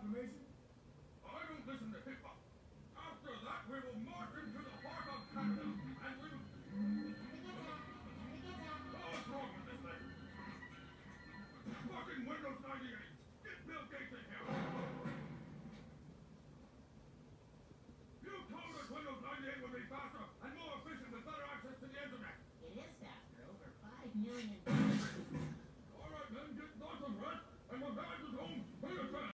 proclamation? I don't listen to hip-hop. After that, we will march into the heart of Canada, and we will... What's wrong with this thing? Fucking Windows 98! Get Bill Gates in here! You told us Windows 98 would be faster and more efficient with better access to the internet! It is faster. Over 5 million